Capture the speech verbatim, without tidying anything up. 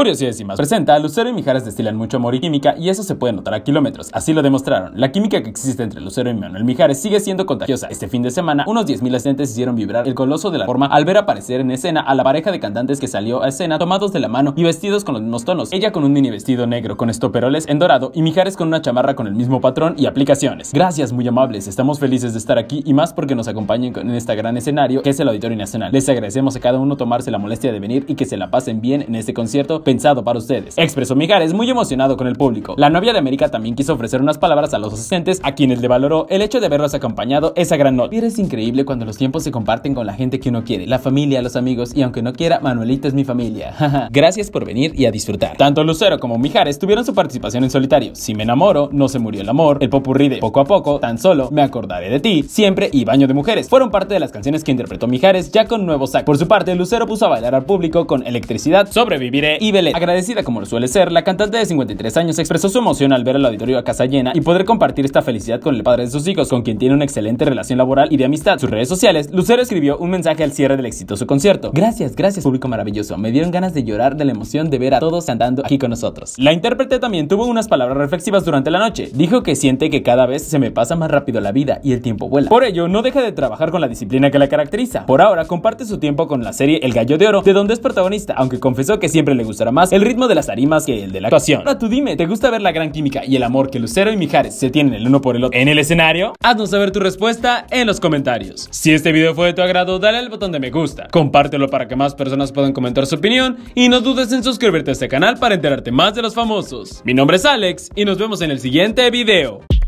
Curiosiísimas presenta, Lucero y Mijares destilan mucho amor y química y eso se puede notar a kilómetros, así lo demostraron. La química que existe entre Lucero y Manuel Mijares sigue siendo contagiosa. Este fin de semana, unos diez mil asistentes hicieron vibrar el coloso de la forma al ver aparecer en escena a la pareja de cantantes que salió a escena tomados de la mano y vestidos con los mismos tonos. Ella con un mini vestido negro con estoperoles en dorado y Mijares con una chamarra con el mismo patrón y aplicaciones. Gracias, muy amables, estamos felices de estar aquí y más porque nos acompañen en este gran escenario que es el Auditorio Nacional. Les agradecemos a cada uno tomarse la molestia de venir y que se la pasen bien en este concierto pensado para ustedes, expresó Mijares muy emocionado con el público. La novia de América también quiso ofrecer unas palabras a los asistentes, a quienes le valoró el hecho de verlos acompañado esa gran noche. Es increíble cuando los tiempos se comparten con la gente que uno quiere, la familia, los amigos, y aunque no quiera, Manuelita es mi familia. Gracias por venir y a disfrutar. Tanto Lucero como Mijares tuvieron su participación en solitario. Si me enamoro, no se murió el amor, el popurrí de poco a poco, tan solo, me acordaré de ti, siempre y baño de mujeres. Fueron parte de las canciones que interpretó Mijares ya con nuevo saco. Por su parte, Lucero puso a bailar al público con Electricidad, Sobreviviré y Belén. Agradecida como lo suele ser, la cantante de cincuenta y tres años expresó su emoción al ver el auditorio a casa llena y poder compartir esta felicidad con el padre de sus hijos, con quien tiene una excelente relación laboral y de amistad. En sus redes sociales, Lucero escribió un mensaje al cierre del exitoso concierto. Gracias, gracias público maravilloso. Me dieron ganas de llorar de la emoción de ver a todos cantando aquí con nosotros. La intérprete también tuvo unas palabras reflexivas durante la noche. Dijo que siente que cada vez se me pasa más rápido la vida y el tiempo vuela. Por ello, no deja de trabajar con la disciplina que la caracteriza. Por ahora, comparte su tiempo con la serie El Gallo de Oro, de donde es protagonista, aunque confesó que siempre le gustará más el ritmo de las tarimas que el de la actuación. Ahora tú dime, ¿te gusta ver la gran química y el amor que Lucero y Mijares se tienen el uno por el otro en el escenario? Haznos saber tu respuesta en los comentarios. Si este video fue de tu agrado, dale al botón de me gusta, compártelo para que más personas puedan comentar su opinión y no dudes en suscribirte a este canal para enterarte más de los famosos. Mi nombre es Alex y nos vemos en el siguiente video.